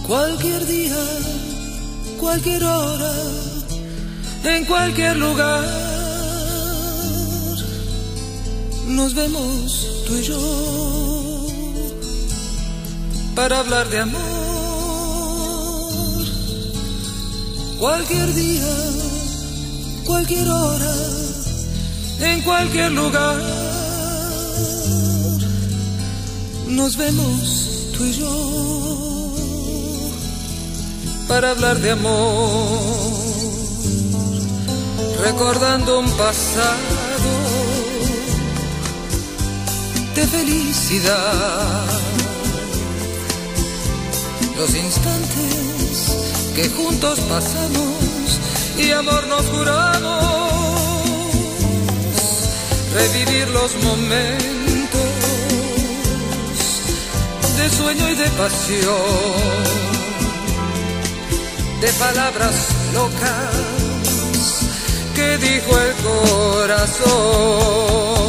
Cualquier día, cualquier hora, en cualquier lugar, nos vemos tú y yo para hablar de amor. Cualquier día, cualquier hora, en cualquier lugar, nos vemos tú y yo para hablar de amor, recordando un pasado de felicidad, los instantes que juntos pasamos y amor nos juramos, revivir los momentos de sueño y de pasión, de palabras locas que dijo el corazón.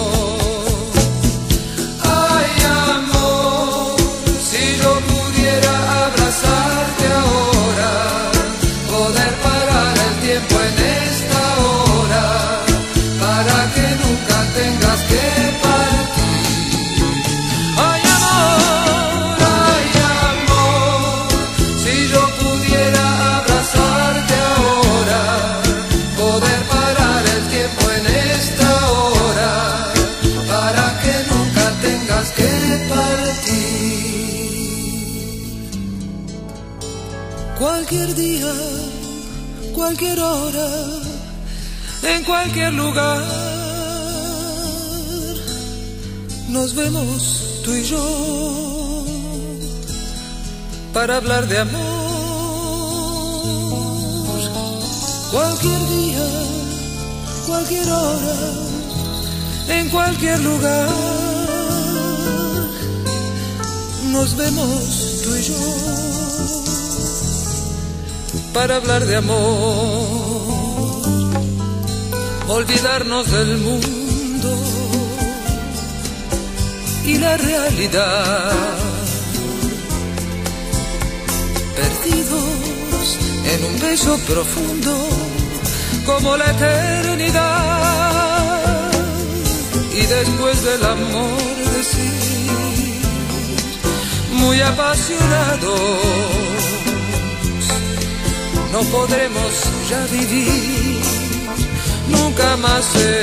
Ay, amor, si yo pudiera abrazarte ahora, poder parar el tiempo en esta hora, para que nunca tengas que partir. Ay, amor, si yo pudiera abrazarte ahora, poder parar el tiempo en esta hora, para que nunca tengas que partir. Cualquier día, cualquier hora, en cualquier lugar, nos vemos tú y yo para hablar de amor. Cualquier día, cualquier hora, en cualquier lugar, nos vemos tú y yo para hablar de amor, olvidarnos del mundo y la realidad, perdidos en un beso profundo como la eternidad, y después del amor decir, muy apasionados, no podremos ya vivir nunca más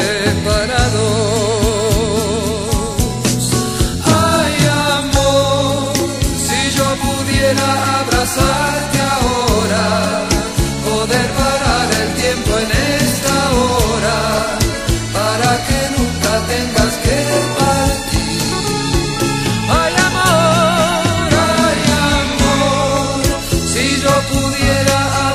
separados. Ay, amor, si yo pudiera abrazarte ahora, poder parar el tiempo en esta hora, para que nunca tengas que partir. Ay, amor, si yo pudiera